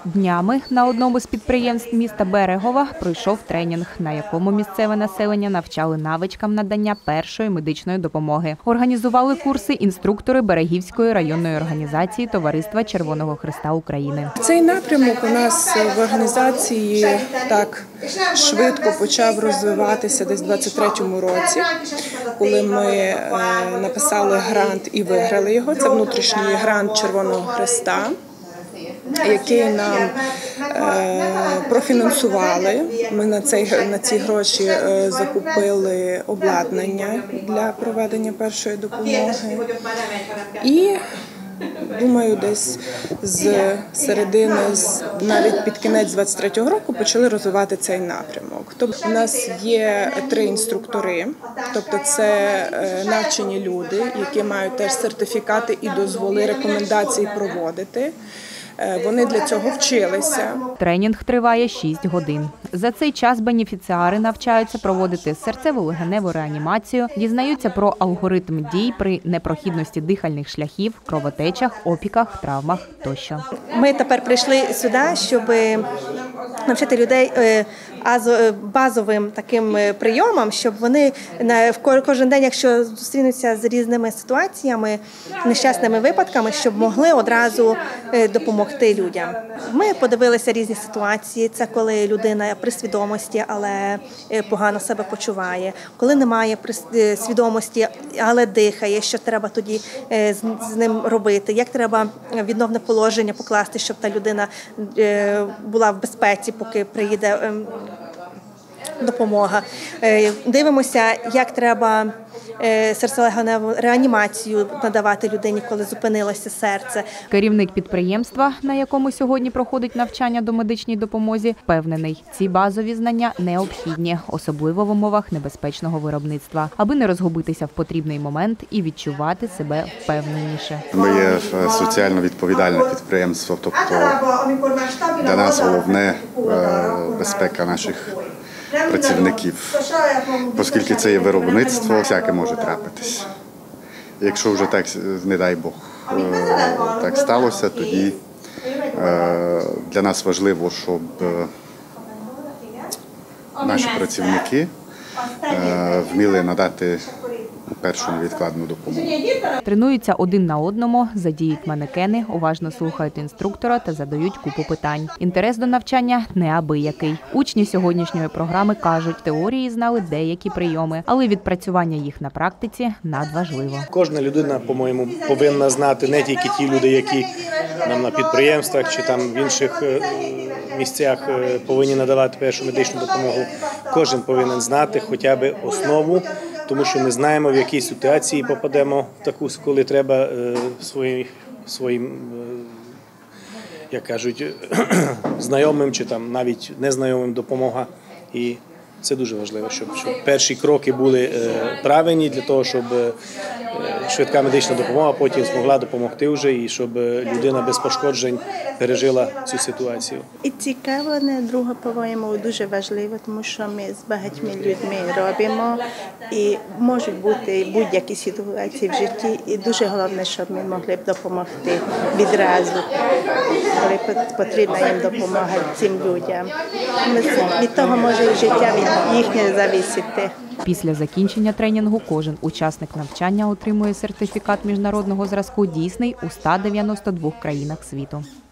Днями на одному з підприємств міста Берегова пройшов тренінг, на якому місцеве населення навчали навичкам надання першої медичної допомоги. Організували курси інструктори Берегівської районної організації Товариства Червоного Хреста України. Цей напрямок у нас в організації так швидко почав розвиватися десь у 2023 році, коли ми написали грант і виграли його. Це внутрішній грант Червоного Хреста, який нам профінансували. Ми на ці гроші закупили обладнання для проведення першої допомоги. І думаю, десь з середини, навіть під кінець 23-го року почали розвивати цей напрямок. Тобто у нас є 3 інструктори, тобто це навчені люди, які мають теж сертифікати і дозволи, рекомендації проводити. Вони для цього вчилися. Тренінг триває 6 годин. За цей час бенефіціари навчаються проводити серцево-легеневу реанімацію, дізнаються про алгоритм дій при непрохідності дихальних шляхів, кровотечах, опіках, травмах тощо. Ми тепер прийшли сюди, щоб навчити людей базовим таким прийомам, щоб вони кожен день, якщо зустрінуться з різними ситуаціями, нещасними випадками, щоб могли одразу допомогти людям. Ми подивилися різні ситуації. Це коли людина при свідомості, але погано себе почуває. Коли немає свідомості, але дихає, що треба тоді з ним робити. Як треба відновне положення покласти, щоб та людина була в безпеці, поки приїде допомога. Дивимося, як треба серцево-легеневу реанімацію надавати людині, коли зупинилося серце. Керівник підприємства, на якому сьогодні проходить навчання до медичній допомозі, впевнений, ці базові знання необхідні, особливо в умовах небезпечного виробництва, аби не розгубитися в потрібний момент і відчувати себе впевненіше. Ми є соціально відповідальне підприємство, тобто для нас головне безпека наших працівників, оскільки це є виробництво, всяке може трапитись. Якщо вже так, не дай Бог, так сталося, тоді для нас важливо, щоб наші працівники вміли надати першу невідкладну допомогу. Тренуються один на одному, задіють манекени, уважно слухають інструктора та задають купу питань. Інтерес до навчання неабиякий. Учні сьогоднішньої програми кажуть, теорії знали деякі прийоми, але відпрацювання їх на практиці надважливо. Кожна людина, по-моєму, повинна знати, не тільки ті люди, які нам на підприємствах чи там в інших місцях повинні надавати першу медичну допомогу. Кожен повинен знати хоча б основу, тому що не знаємо, в якій ситуації попадемо в таку, коли треба своїм, як кажуть, знайомим чи там навіть незнайомим допомога. І це дуже важливо, щоб перші кроки були правильні для того, щоб швидка медична допомога потім змогла допомогти вже і щоб людина без пошкоджень пережила цю ситуацію. І цікаво, не друге, по-моєму, дуже важливо, тому що ми з багатьма людьми робимо і можуть бути будь-які ситуації в житті. І дуже головне, щоб ми могли б допомогти відразу, коли потрібна їм допомога цим людям. Від того може і життя від їхнього зависити. Після закінчення тренінгу кожен учасник навчання отримує сертифікат міжнародного зразку, дійсний у 192 країнах світу.